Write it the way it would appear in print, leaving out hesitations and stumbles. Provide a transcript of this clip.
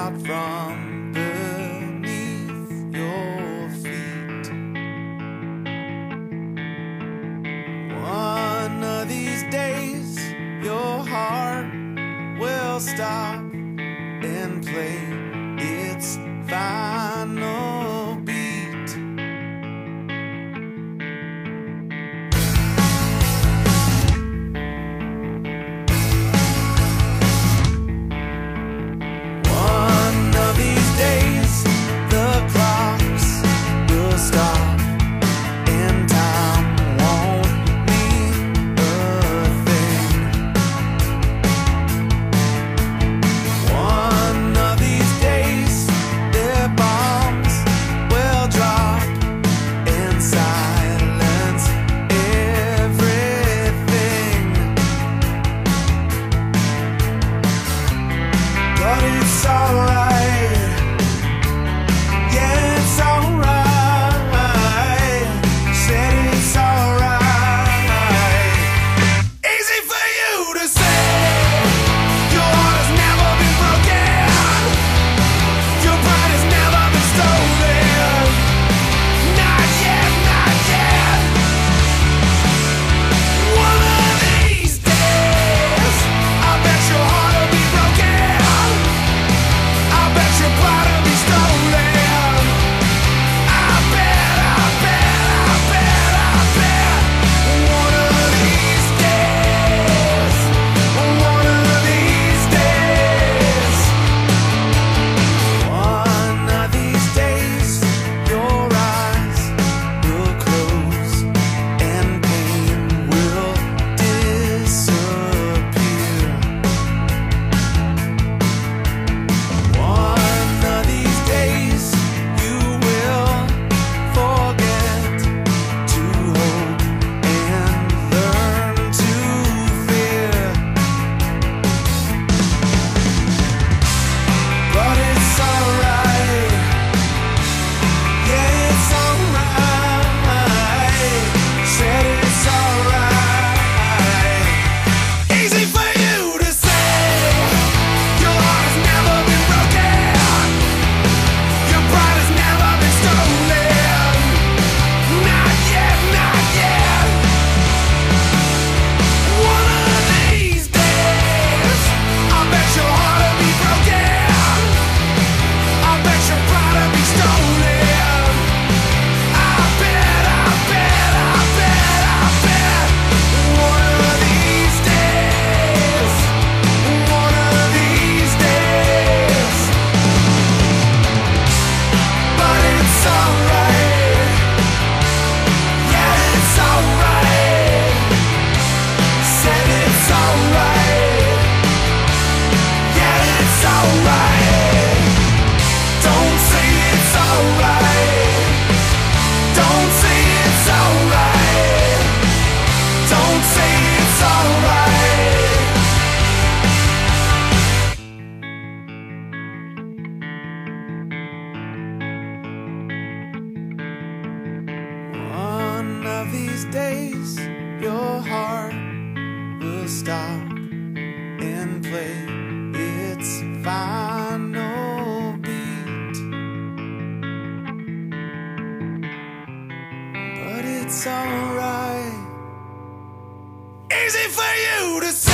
out from beneath your feet. One of these days your heart will stop and play its final beat. One of these days the clocks will stop and time won't mean a thing. One of these days their bombs will drop and silence everything. But it's alright, yeah, it's alright. Said it's alright. Easy for you to say. Your heart has never been broken. Your pride has never been stolen. Not yet, not yet. One of these days, I bet your heart will be broken. I bet your pride will be stolen. I bet, I bet, I bet, I bet. One of these days, one of these days, one of these days, your eyes will close and pain will disappear. One of these days you will forget to hope and learn to fear. But it's alright, yeah, it's alright. Said it's alright. Easy for you to say. Your heart has never been broken. Your pride has never been stolen. Not yet, not yet. One of these days, I bet your heart will be broken. I bet your pride will be stolen. I bet, I bet, I bet, I bet. One of these days, one of these days. But it's alright, yeah, it's alright. Said it's alright, yeah, it's alright. Don't say it's alright. Don't say it's alright. Don't say it's alright. One of these days your heart will stop and play its final beat. But it's alright. Easy for you to say.